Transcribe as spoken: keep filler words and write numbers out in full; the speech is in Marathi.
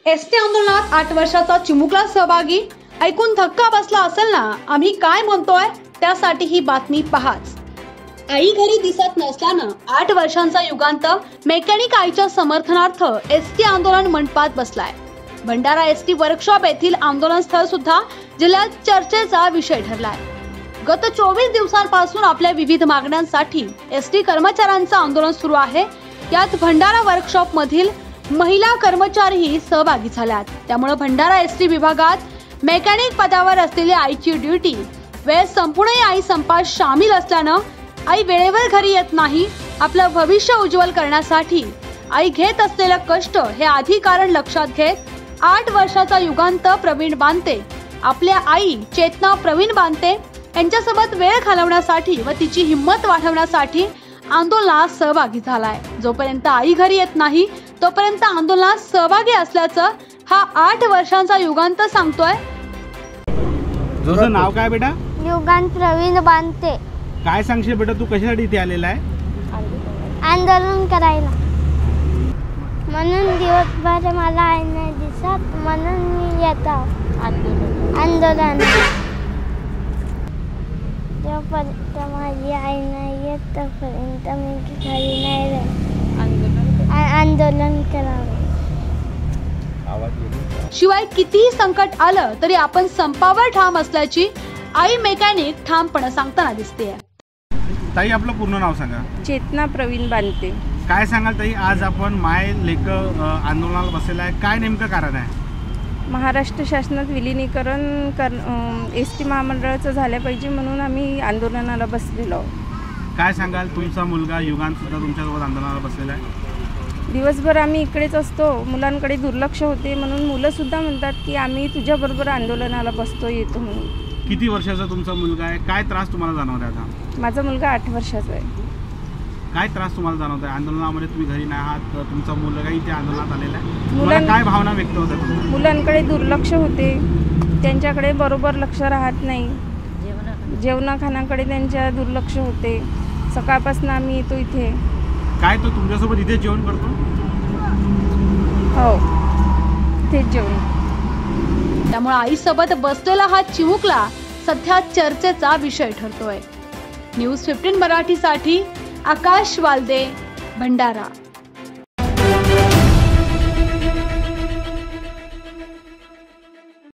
एसटी आंदोलनात आठ वर्षाचा चिमुकला सहभागी, ऐकून धक्का बसला असेल ना आम्ही काय म्हणतोय, त्यासाठी ही बातमी पहाच। आई घरी दिसत नसल्यानं आठ वर्षांचा युगांत मेकॅनिक आईच्या समर्थनार्थ एसटी आंदोलन मंडपात बसलाय। भंडारा एसटी वर्कशॉप येथील आंदोलन स्थळ सुद्धा जिल्ह्यात चर्चेचा विषय ठरलाय। गत चोवीस दिवसांपासून आपल्या विविध मागण्यांसाठी एसटी कर्मचाऱ्यांचं आंदोलन सुरू आहे। यात भंडारा वर्कशॉप मधील महिला कर्मचारीही सहभागी झाल्यात। त्यामुळे भंडारा एसटी विभागात मेकॅनिक पदावर असलेली आईची ड्युटी वेळ संपूर्ण आई संपात सामील असल्यानं आई वेळेवर घरी येत नाही। आपलं भविष्य उज्ज्वल करण्यासाठी आई घेत असलेलं कष्ट हे आधी कारण लक्षात घेत आठ वर्षाचा युगांत प्रवीण बांते आपल्या आई चेतना प्रवीण बांते यांच्यासोबत वेळ घालवण्यासाठी व तिची हिंमत वाढवण्यासाठी आंदोलनात सहभागी झालाय। जोपर्यंत आई घरी येत नाही तोपर्यंत आंदोलनात सहभागी असल्याचं हा आठ वर्षांचा युगांत सांगतोय। तुझं नाव काय बेटा? युगांत प्रवीण बांते। काय सांगशील बेटा, तू कशासाठी इथे आलेला आहे? आंदोलन करायला। म्हणून दिवसभर मला आई नाही दिसत, म्हणून मी येतो आंदोलन आंदोलन जोपर्यंत माझी आई नाही येत तोपर्यंत मी घरी नाही राहत। आंदोलन करावे। शिवाय कितीही संकट आलं तरी आपण संपावर ठाम असल्याची आई मेकॅनिक ठामपणे सांगताना दिसते। ताई, आपलं पूर्ण नाव सांगा। चेतना प्रवीण बांते। काय सांगाल ताई, आज आपण माय लेक आंदोलनाला बसलेला आहे, काय नेमकं कारण आहे? महाराष्ट्र शासनात विलिनीकरण कर एस टी महामंडळाचं झालं पाहिजे म्हणून आम्ही आंदोलनाला बसलेलो आहोत। काय सांगाल, तुमचा मुलगा युगांत सुद्धा तुमच्यासोबत आंदोलनाला बसलेला आहे? दिवसभर आम्ही इकडेच असतो, मुलांकडे दुर्लक्ष होते म्हणून मुलं सुद्धा म्हणतात की आम्ही तुझ्याबरोबर आंदोलनाला बसतो येतो म्हणून। किती वर्षाचा तुमचा मुलगा आहे? काय त्रास तुम्हाला जाणवत आहे आता? माझा मुलगा आठ वर्षाचा आहे। काय त्रास तुम्हाला जाणवत आहे? आंदोलनामध्ये तुम्ही घरी नाही आहात, तुमचा मुलगा इथे आंदोलनात आलेला आहे, मुलां काय भावना व्यक्त होत आहे? मुलांकडे दुर्लक्ष होते, त्यांच्याकडे बरोबर लक्ष राहत नाही, जेवणा खाण्याकडे त्यांच्या दुर्लक्ष होते। सकाळपासून आम्ही येतो इथे। काय तो तुमच्यासोबत इथे जेवण करतो? हो, तेच जेवण। त्यामुळे आई सोबत बसलेला हा चिमुकला सध्या चर्चेचा विषय ठरतोय। न्यूज फिफ्टीन मराठीसाठी आकाश वालदे, भंडारा।